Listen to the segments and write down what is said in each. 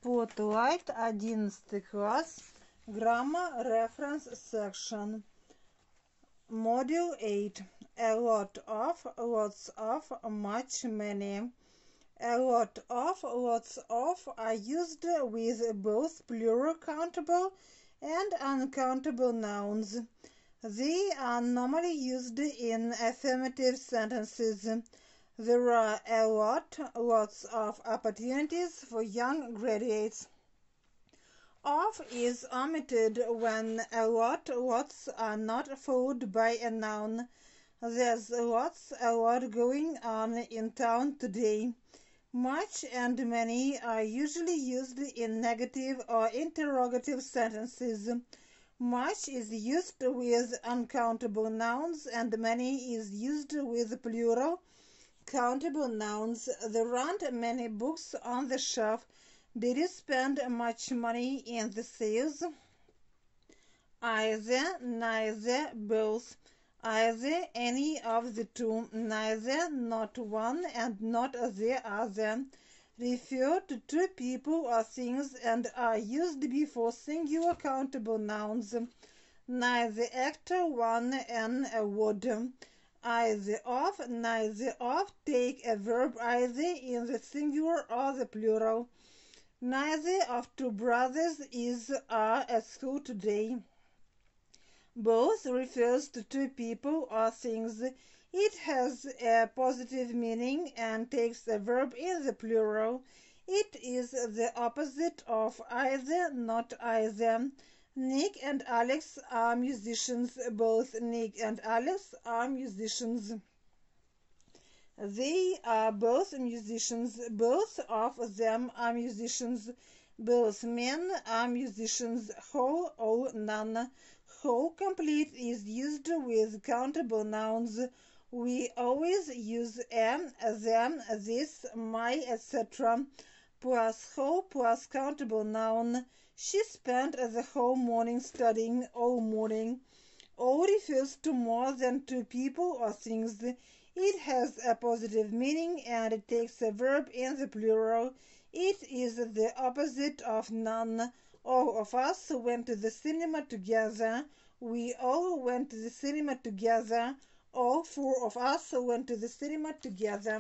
Spotlight, 11 класс, Grammar Reference Section, Module 8. A lot of, lots of, much, many. A lot of, lots of are used with both plural countable and uncountable nouns. They are normally used in affirmative sentences. There are a lot, lots of opportunities for young graduates. Of is omitted when a lot, lots are not followed by a noun. There's a lot going on in town today. Much and many are usually used in negative or interrogative sentences. Much is used with uncountable nouns and many is used with plural countable nouns. There aren't many books on the shelf. Did you spend much money in the sales? Either, neither, both. Either, any of the two. Neither, not one, and not the other. Refer to two people or things and are used before singular countable nouns. Neither actor, one, and a word. Either of, neither of, take a verb either in the singular or the plural. Neither of two brothers are at school today. Both refers to two people or things. It has a positive meaning and takes a verb in the plural. It is the opposite of either, not either. Nick and Alex are musicians. Both Nick and Alex are musicians. They are both musicians. Both of them are musicians. Both men are musicians. Whole, all, none. Whole complete is used with countable nouns. We always use am, them, this, my, etc. plus whole plus countable noun. She spent the whole morning studying all morning. All refers to more than two people or things. It has a positive meaning and it takes a verb in the plural. It is the opposite of none. All of us went to the cinema together. We all went to the cinema together. All four of us went to the cinema together.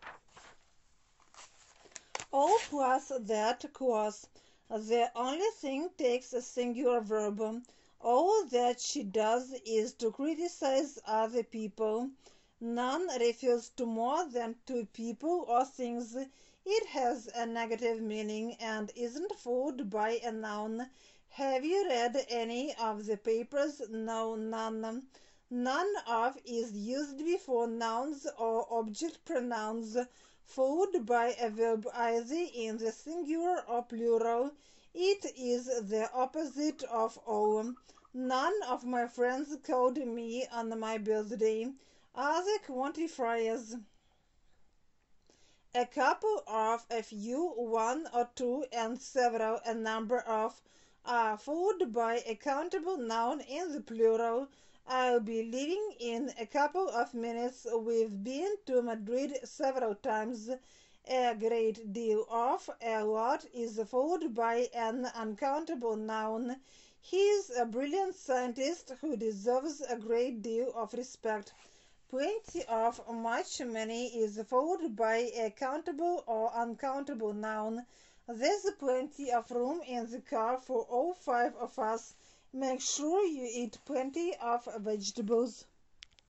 All plus that clause. The only thing takes a singular verb. All that she does is to criticize other people. None refers to more than two people or things. It has a negative meaning and isn't followed by a noun. Have you read any of the papers? No, none. None of is used before nouns or object pronouns, followed by a verb either in the singular or plural. It is the opposite of all. None of my friends called me on my birthday. Other quantifiers. A couple of, a few, one or two, and several, a number of, are followed by a countable noun in the plural. I'll be leaving in a couple of minutes. We've been to Madrid several times. A great deal of, a lot, is followed by an uncountable noun. He's a brilliant scientist who deserves a great deal of respect. Plenty of, much, many is followed by a countable or uncountable noun. There's plenty of room in the car for all five of us. Make sure you eat plenty of vegetables.